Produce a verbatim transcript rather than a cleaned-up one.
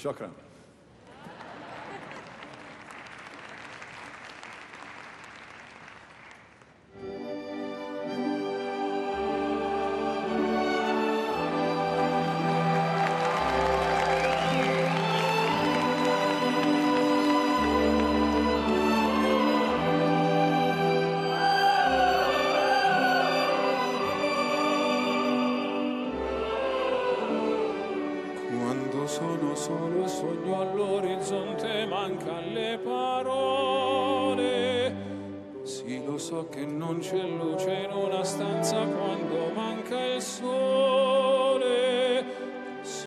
Shukran. Sono solo, sogno all'orizzonte, mancan le parole. Sì, lo so che non c'è luce in una stanza quando manca il sole.